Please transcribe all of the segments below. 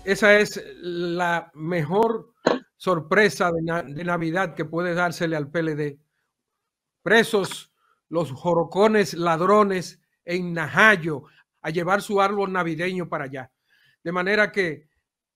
Esa es la mejor sorpresa de Navidad que puede dársele al PLD. Presos los jorocones ladrones en Najayo a llevar su árbol navideño para allá. De manera que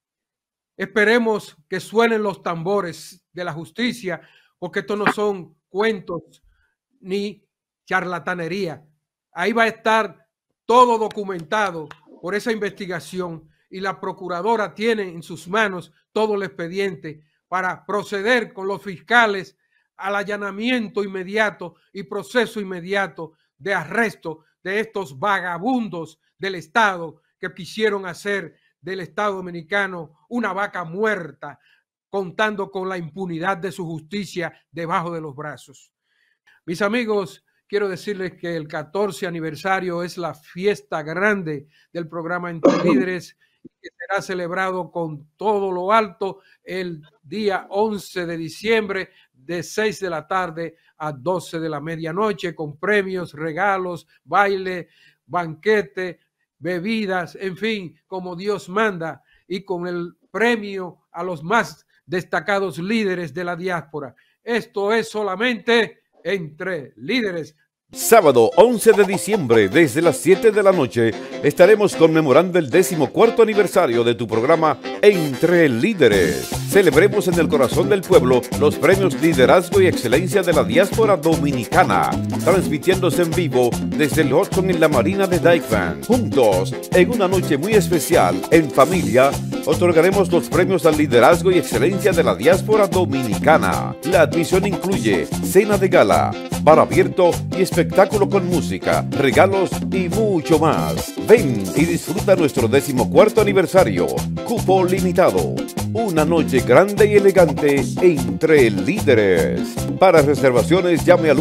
esperemos que suenen los tambores de la justicia, porque estos no son cuentos ni charlatanería. Ahí va a estar todo documentado por esa investigación y la procuradora tiene en sus manos todo el expediente para proceder con los fiscales al allanamiento inmediato y proceso inmediato de arresto de estos vagabundos del Estado que quisieron hacer del Estado dominicano una vaca muerta, contando con la impunidad de su justicia debajo de los brazos. Mis amigos, quiero decirles que el 14 aniversario es la fiesta grande del programa Entre Líderes, que será celebrado con todo lo alto el día 11 de diciembre de 6 de la tarde a 12 de la medianoche, con premios, regalos, baile, banquete, bebidas, en fin, como Dios manda, y con el premio a los más destacados líderes de la diáspora. Esto es solamente Entre Líderes. Sábado 11 de diciembre, desde las 7 de la noche, estaremos conmemorando el 14º aniversario de tu programa Entre Líderes. Celebremos en el corazón del pueblo los premios Liderazgo y Excelencia de la Diáspora Dominicana, transmitiéndose en vivo desde el Hudson en la Marina de Dykeman. Juntos, en una noche muy especial, en familia, otorgaremos los premios al Liderazgo y Excelencia de la Diáspora Dominicana. La admisión incluye cena de gala, bar abierto y espectáculo con música, regalos y mucho más. Ven y disfruta nuestro 14º aniversario. Cupo limitado. Una noche grande y elegante Entre Líderes. Para reservaciones llame al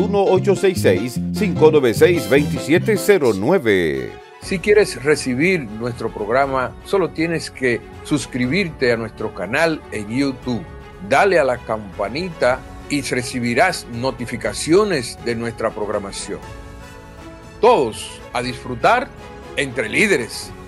1-866-596-2709. Si quieres recibir nuestro programa, solo tienes que suscribirte a nuestro canal en YouTube. Dale a la campanita y recibirás notificaciones de nuestra programación. Todos a disfrutar Entre Líderes.